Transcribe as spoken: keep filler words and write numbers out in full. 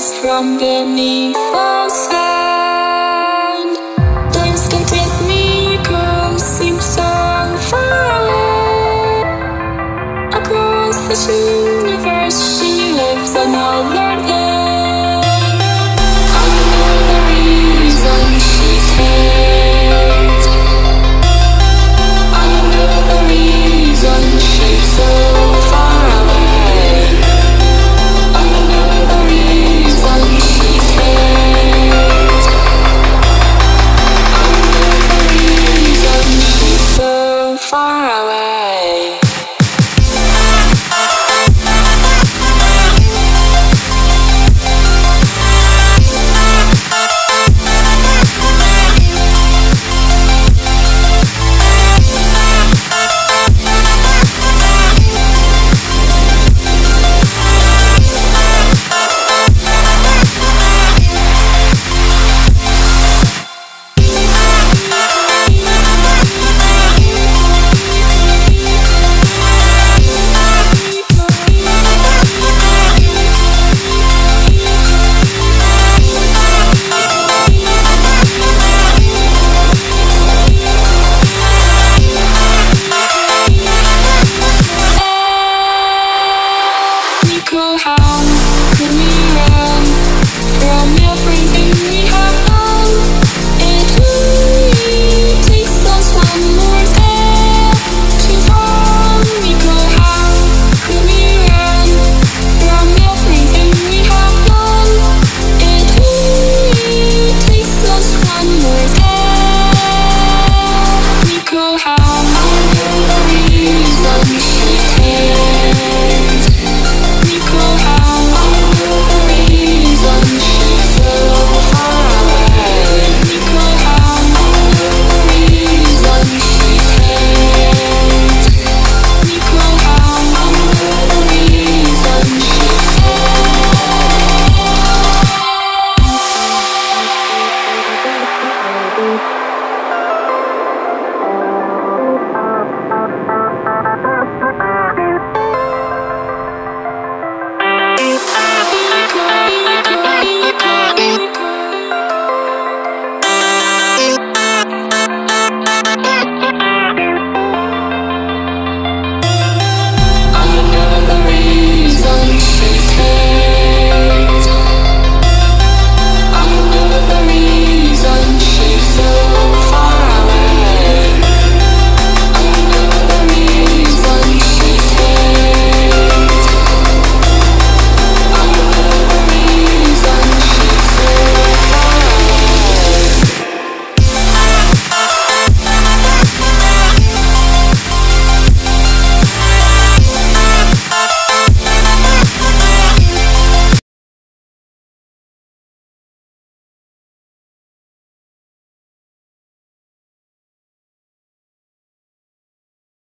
rose from beneath the sand. Don't stay with me, girl, seem so far away. Across this universe, she lives another day. I know the reason she's hate. I know the reason she's so far away. I know the reason she's hate. I know the reason she's so far away. How could we run from everything we have?